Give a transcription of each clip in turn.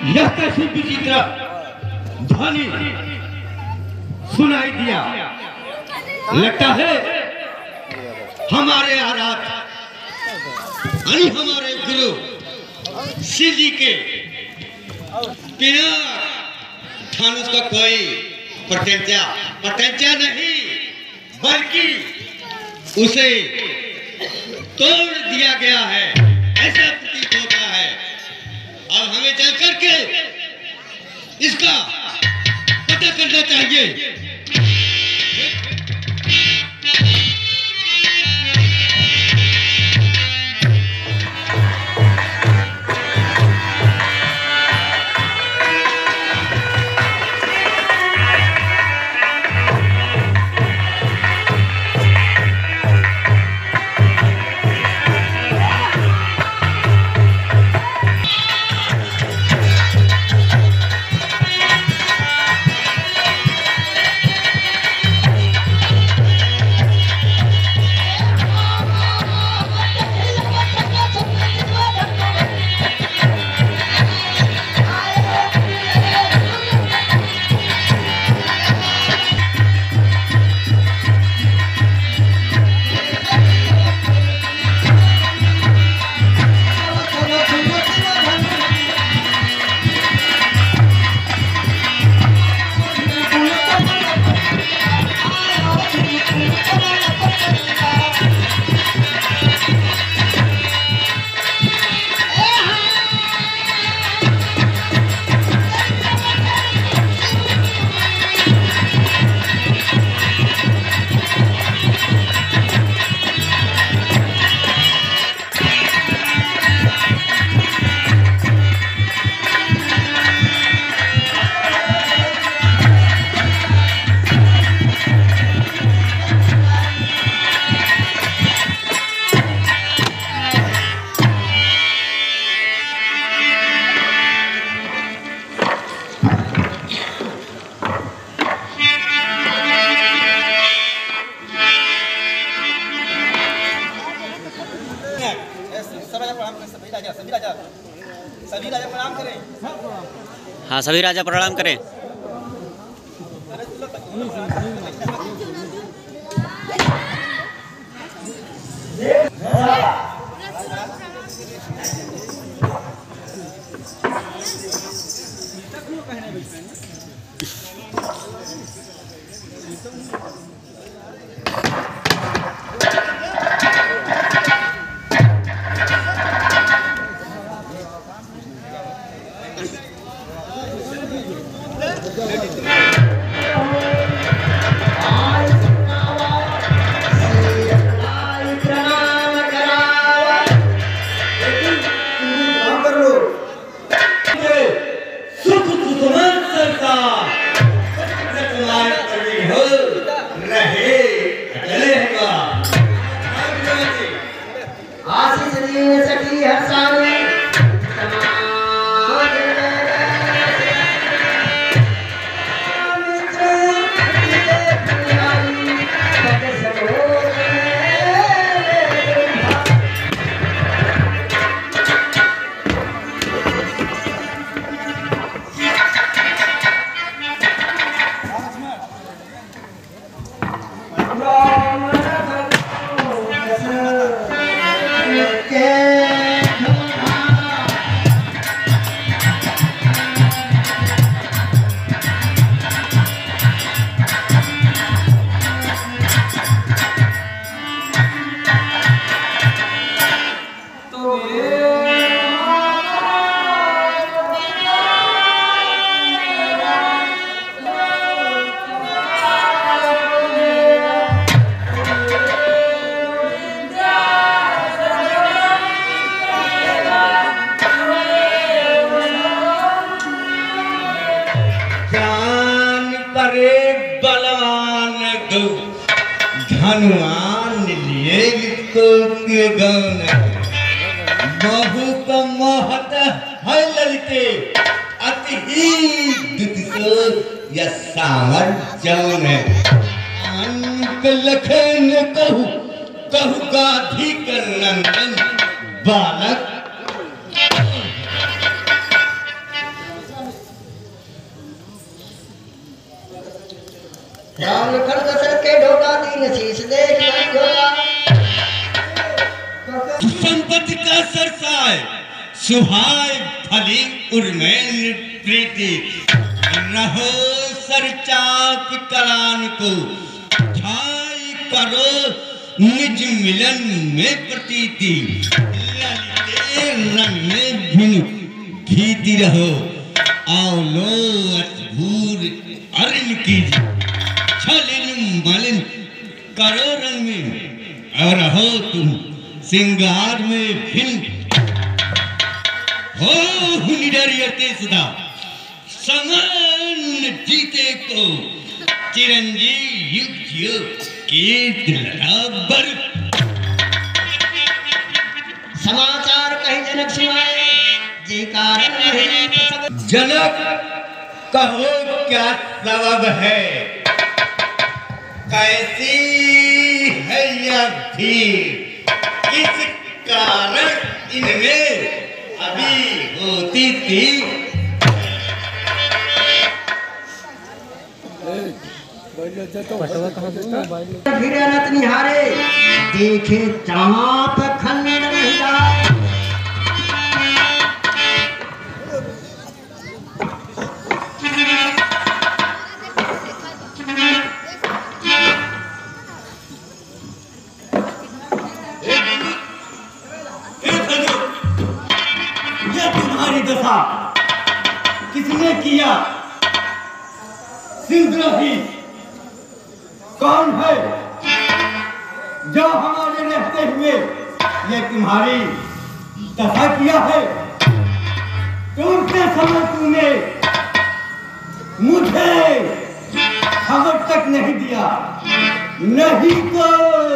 यह कैसी विचित्र ध्वनि सुनाई दिया। लगता है हमारे आराध यानी हमारे गुरु शिव जी के बिना धनुष का कोई प्रत्यंचा नहीं, बल्कि उसे तोड़ दिया गया है, ऐसा प्रतीत होता है। अब हमें चल करके इसका पता करना चाहिए। हाँ, सभी राजा प्रणाम करें। धनुआन लिए गौन बहु का महत है ललिते अति दुतिसो या सामर्जन अंक लखन कहू कहू गाधी कर नंदन बालक राम लखन दशरथ के ढोका दीन शीश देख नहीं ढोका। संपत्ति का सरसाय सुहाय फली उर्मैन प्रीति रहो सरचाप करान को छाई करो निज मिलन में प्रतीति ललिते रंग में भिन भीति रहो आओ लो अतभूर अरिन कीजिए छलिन मलिन करो रंग में और रहो तुम सिंगार में भिन हो निडरियते सदा समान जीते को चिरंजीव युग कीर्ति बराबर। समाचार कही जनक सुनाए जे कारण नहीं प्रसंग। जनक कहो क्या सबब है कैसी है यह भीड़ किस कारण इनमें अभी होती थी। फिर अनत निहारे देखे चाप खंड नहीं जाए। तुम्हारी दशा किसने किया सिंधुद्रोही कौन है जो हमारे रहते हुए ये तुम्हारी दशा किया है। टूटते समय तूने मुझे खबर तक नहीं दिया नहीं तो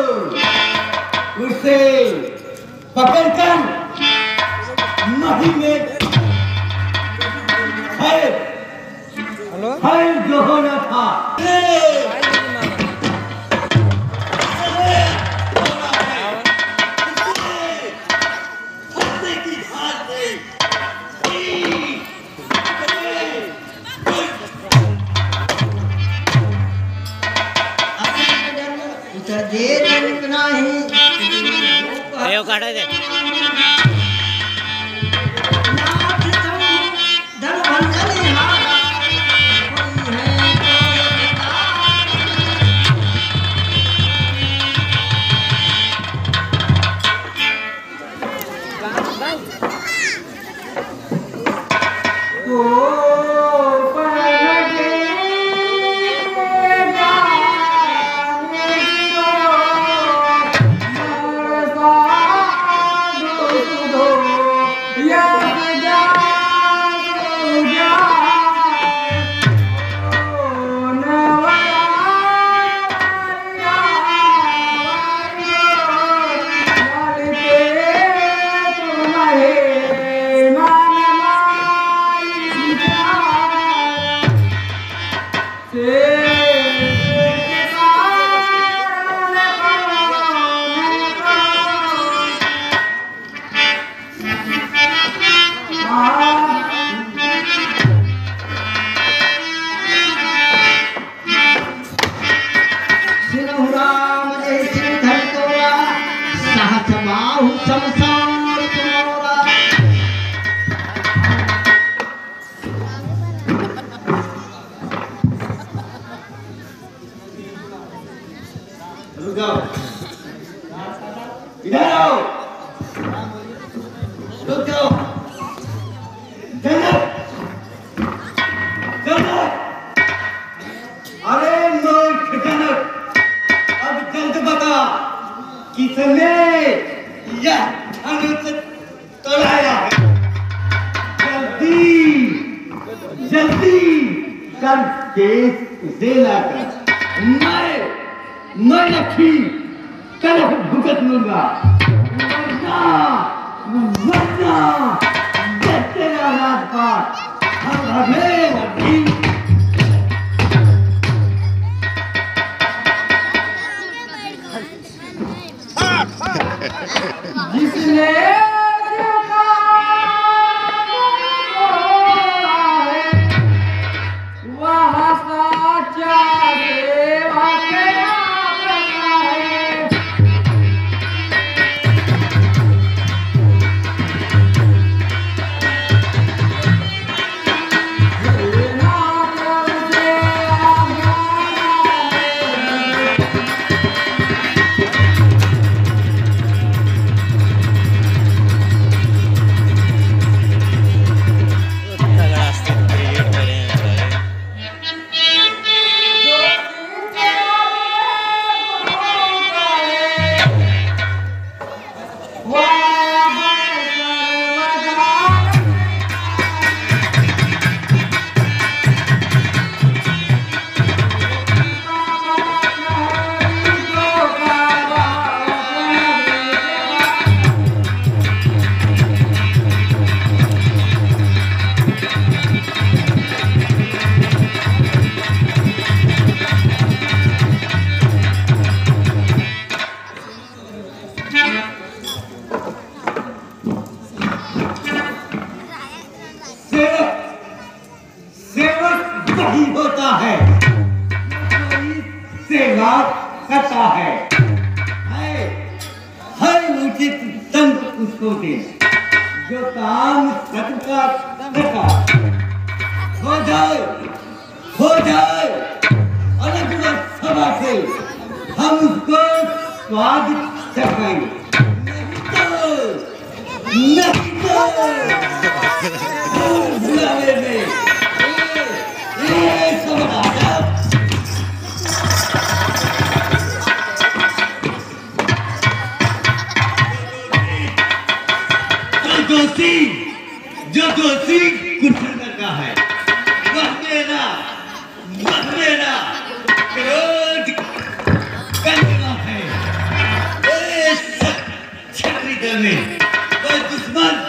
उसे पकड़कर मही में है जो होना था काटे दे इधर आओ रुक जाओ जनक जनक अरे मूर्ख जनक अब जल्द बता किसने यह धनुष तोड़ाया है जल्दी जल्दी कर केस उसे लाकर मैं रखी कल भुगत लूंगा वरना तेरा राजपाट हमें जिसने वह साचा उसको दे जो काम सबका सका हो जाए अलग सभा से हम उसको स्वाद चखाएं नहीं तो बुलावे में सब राजा जो दोषी कुछ का है वह मेरा क्रोध करना है। छतरी दल में वह दुश्मन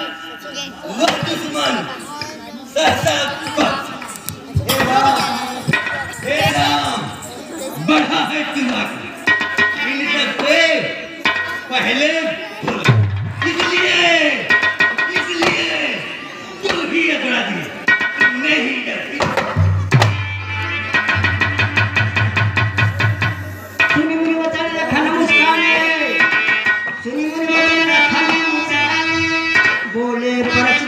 सहसा हे राम बढ़ा है तुम्हारी इन सबसे पहले इसलिए तू ही अपराधी नहीं डरती। सुनी मुनि वचन रखन मुस्काने सुनी मुनि वचन रखन मुस्काने बोले परच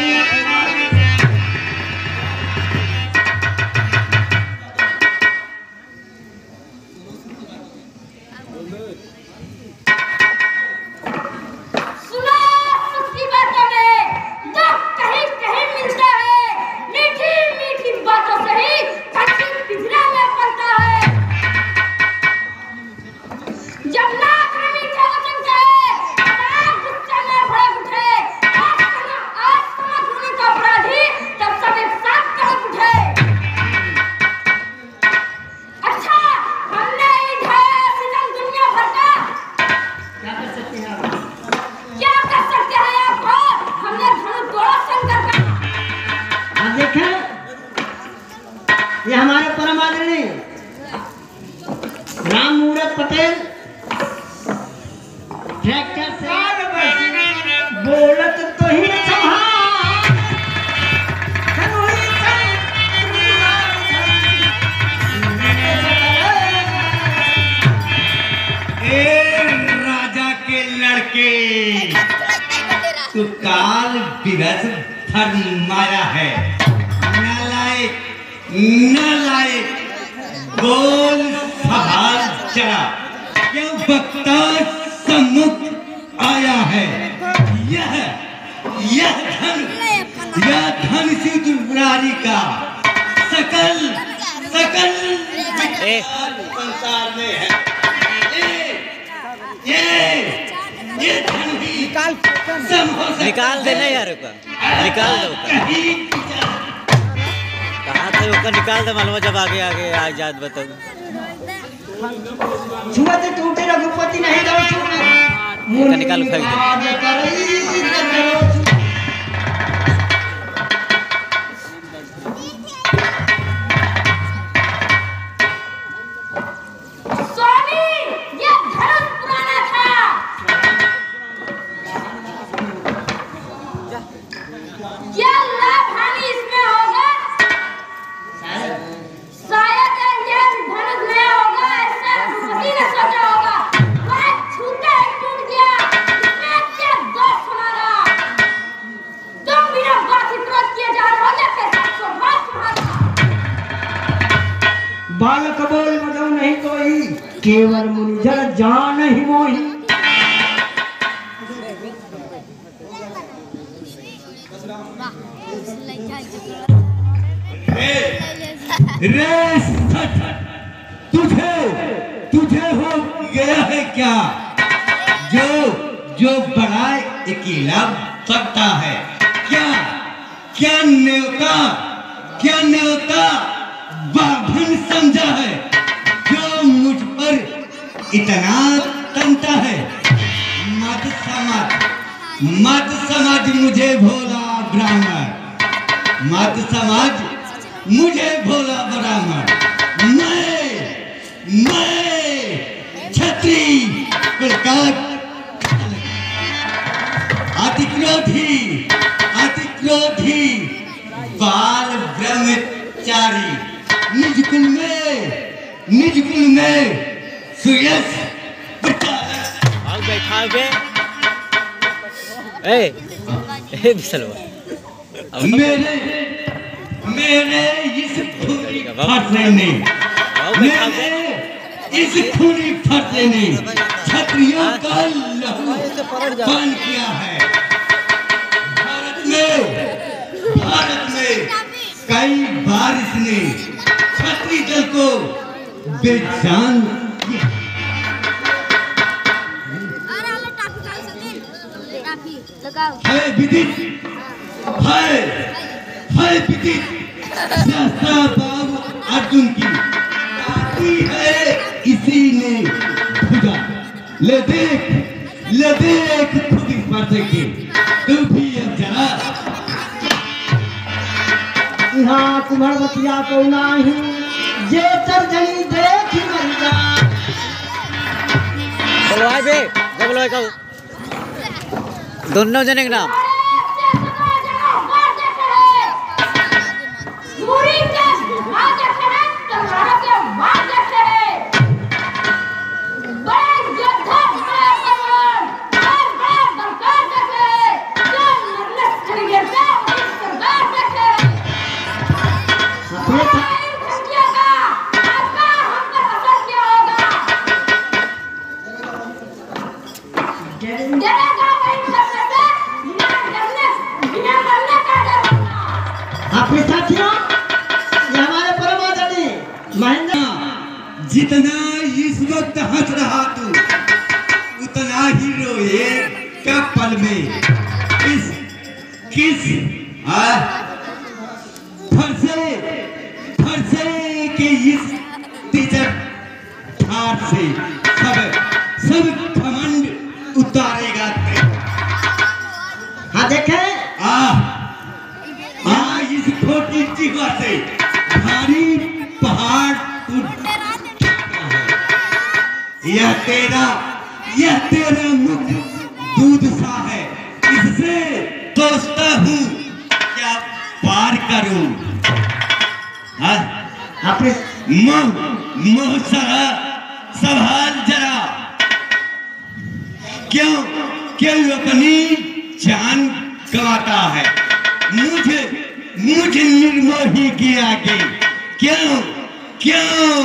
ये हमारे परम आदरणीय राम मूरत पटेल ट्रैक्टर से बोलत तो ही राजा के लड़के तू काल बिरस फरमाया है नालायक बोल सवाल चला क्यों वक्ता सम्मुख आया है यह धन सिद्धि का सकल संसार में है ये धन ही निकाल देना यार निकाल दो कहाँ थे उसका निकाल दे मालूम जब आगे आ जात बताओ छुआते टूटे रघुपति नहीं दो निकाल फेंक दे बालक बोल मदो नहीं कोई केवल मुनिजन जान ही मोही तुझे हो गया है क्या जो बड़ा अकेला सकता है क्या न्योता बाभन समझा है जो मुझ पर इतना तंता है मत समझ मुझे भोला ब्राह्मण मत समझ मुझे भोला ब्राह्मण मैं छत्री प्रकाश अतिक्रोधी बाल ब्रह्मचारी निज कुल में सुयश बैठा ए बिसलवा मेरे इस खूनी फरसे ने इस खूनी फरसे ने क्षत्रियों का लहू पान किया है। भारत में कई बार इसने क्षत्रिय दल को बेजान किया। है विदित है विदित शास्त्रा बाबू अर्जुन की काटी है इसी ने भुजा। ले देख खुद इस पर्दे के तू भी अब जरा। यहाँ कुम्हर बतिया को नाही जे चरजनी देखी मर जा। बोलवाए बे जब बोलवाए का दोनों जने के नाम जितना इस वक्त हंस रहा तू उतना ही रोए क्या पल में किस फरसे के इस तिजक ठाट से सब घमंड उतारेगा। हाँ देखे इस छोटी जीवा से भारी पहाड़ यह तेरा मुख दूध सा है, इससे सोचता हूँ क्या पार करूं। मोह सवाल जरा क्यों अपनी जान गंवाता है मुझे निर्मोही के आगे क्यों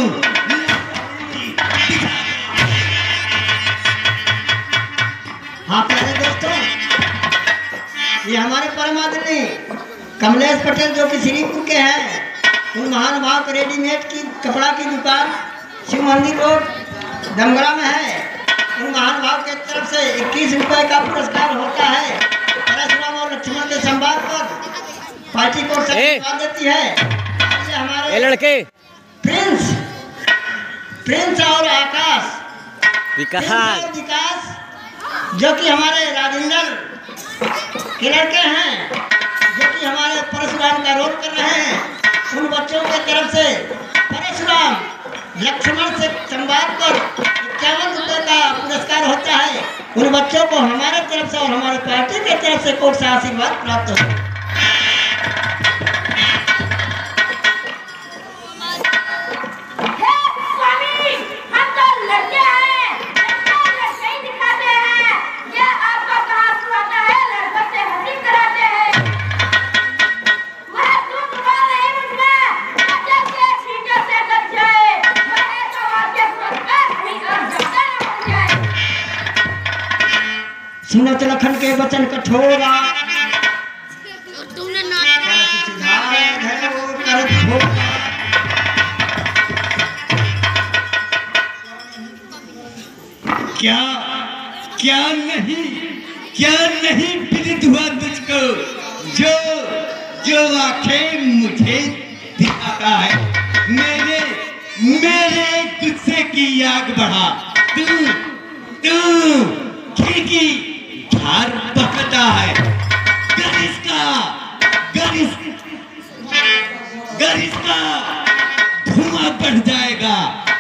हाँ प्यारे दोस्तों, ये हमारे परम आदरणीय कमलेश पटेल जो कि श्रीपुर के हैं, उन महान भाव के रेडीमेड की कपड़ा की दुकान शिव मंदिर रोड दमगरा में है। उन महान भाव के तरफ से 21 रुपए का पुरस्कार होता है। परशुराम और लक्ष्मण के संवाद पर पार्टी को धन्यवाद देती है। हमारे लड़के प्रिंस और आकाश विकास जो कि हमारे राजेंद्र के लड़के हैं, जो कि हमारे परशुराम का रोल कर रहे हैं। उन बच्चों के तरफ से परशुराम लक्ष्मण से संवाद पर 51 रुपए का पुरस्कार होता है। उन बच्चों को हमारे तरफ से और हमारे पार्टी के तरफ से कोर्ट से आशीर्वाद प्राप्त हो। सुनत लखन के वचन कठोरा क्या नहीं विदित हुआ तुझको जो आंखें मुझे दिखाता है। मेरे गुस्से की आग बढ़ा तू खिड़की धार बहता है। गरिस का धुआं बढ़ जाएगा।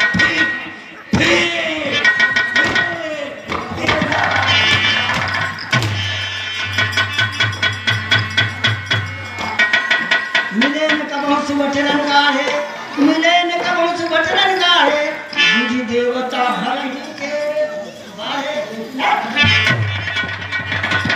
मिले न कबहु सुबठन गाढ़े, मिले न कबहु सुबठन गाढ़े, बुझी देवता भरही के बाहे।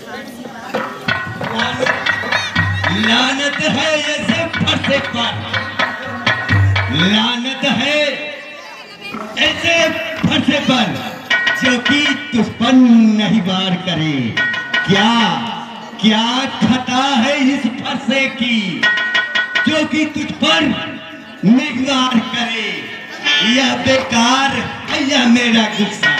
लानत है ऐसे फरसे पर, लानत है ऐसे फरसे पर जो कि तुझ पर नहीं वार करे। क्या क्या खता है इस फरसे की जो कि तुझ पर नहीं वार करे। यह बेकार है यह मेरा गुस्सा,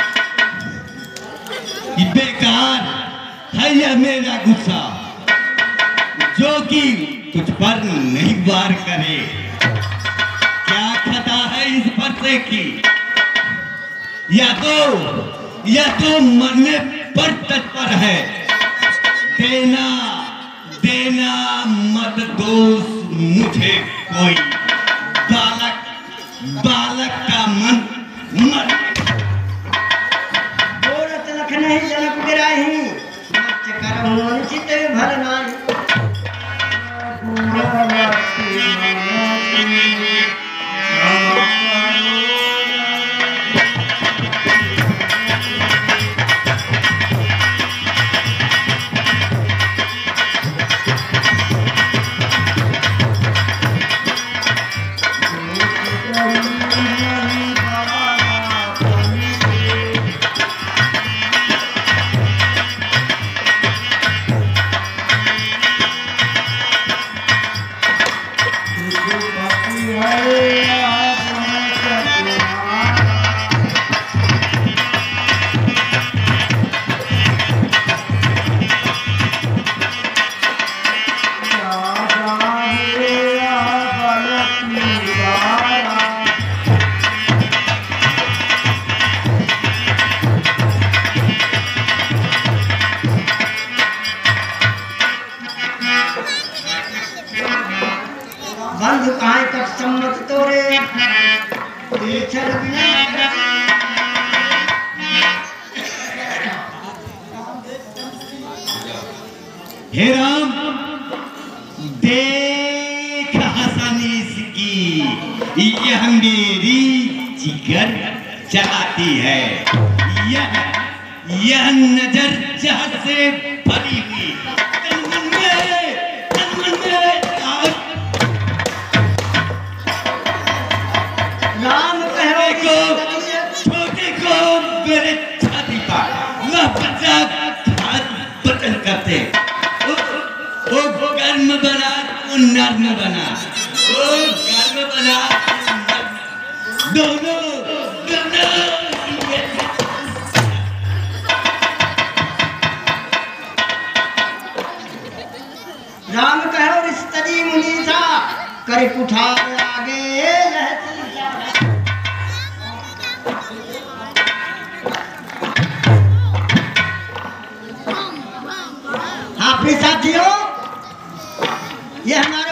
ये बेकार है यह मेरा गुस्सा जो कि तुझ पर नहीं वार करे। क्या खता है इस फरसे की, या तो मरने पर तत्पर है। देना देना मत दोष मुझे कोई, बालक का मन मर। बोलत लख नहीं जनक गिराही, मत करम अनुचित भर नाही। बंधु कहाँ कट सम्मत तोरे, चल बिना हे राम देख हसनीस की, यह मेरी जिगर चलाती है। यह नजर जहर से भरी हुई तन मन में राम कहो को छोटे को मेरे छाती पर वह बच्चा बटन करते। वो गर्म बना वो नर्म बना, वो गर्म बना दोनों राम कहो रिश्तरी मुनीसा, करे कुठार आगे रहती। हाँ प्रिय साथियों, ये हमारे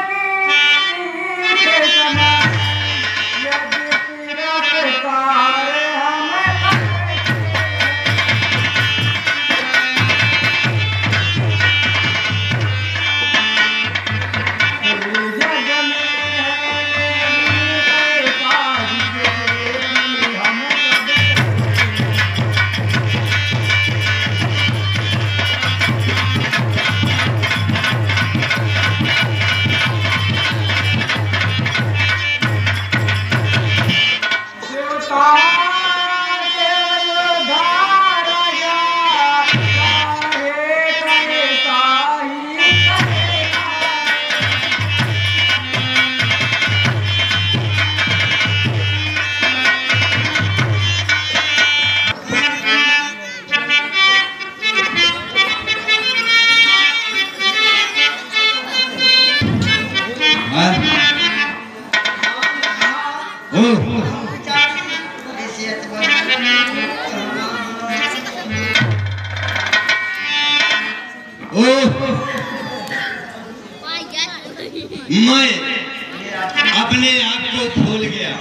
मैं अपने आप को भूल गया।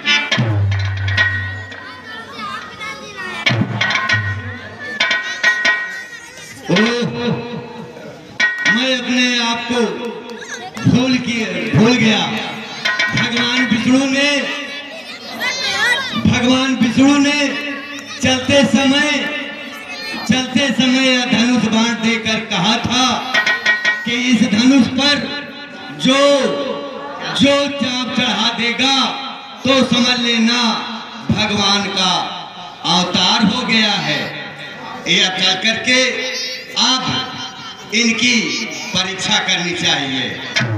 मैं अपने आप को भूल गया। भगवान विष्णु ने चलते समय धनुष बाण देकर जो जो चाप चढ़ा देगा तो समझ लेना भगवान का अवतार हो गया है। ये अब चल करके अब इनकी परीक्षा करनी चाहिए।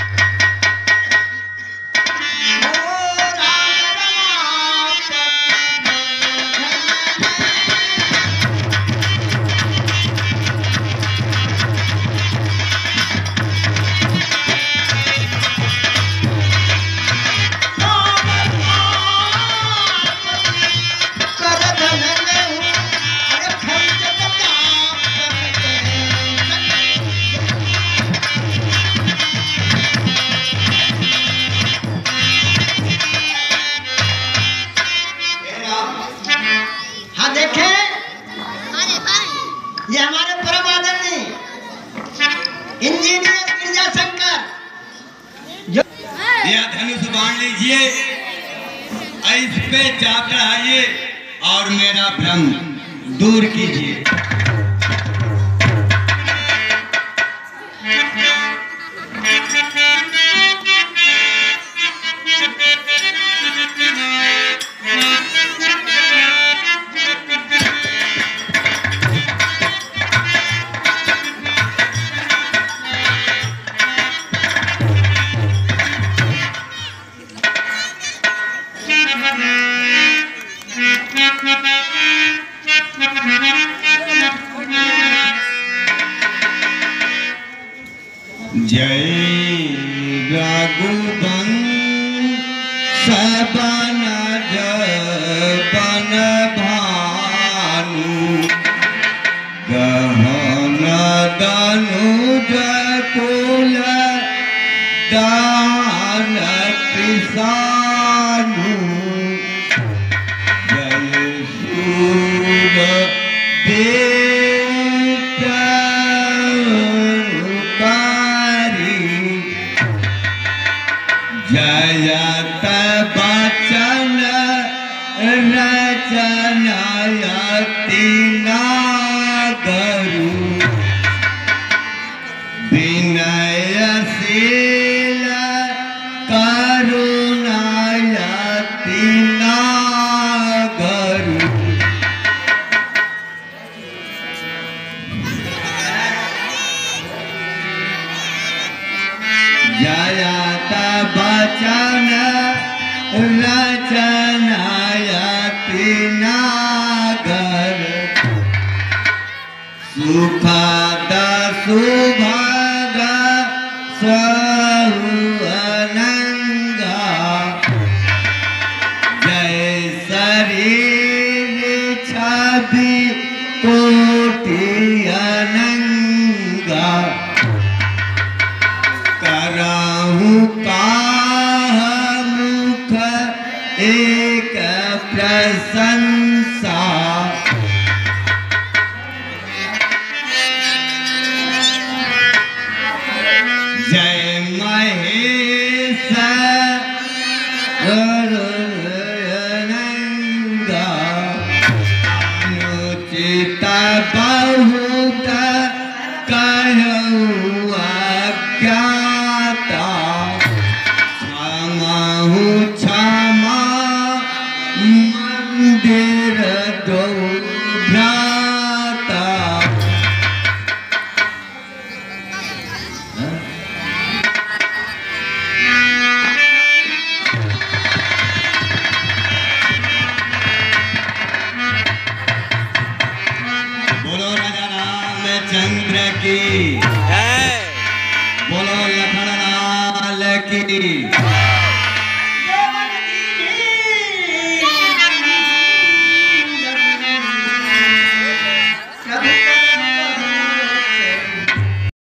ये हमारे परम आदरणीय इंजीनियर गिरजा शंकर जो यह धनुष बाण लीजिए, इस पे चाप चढ़ाइए और मेरा भ्रम दूर कीजिए। जय रघुवंश बन जपन भानु गहन दनुज कुल दान कृषानु जय सूर जयत बचन रचनयति नागरु विनयशील करुणयति नागरु। जयत बचन रचनयति नागर सुखद सुभग स्वनंगा जय शरीर छवि कोटि अनंगा करहु काह मुख एक प्रशंसा जय महेश नंगा अनुचित बहुत कहूँ अज्ञाता क्षमाहु क्षमा मंदिर दो भ्राता। बोलो राजा रामचंद्र की, बोलो लखन लाल की।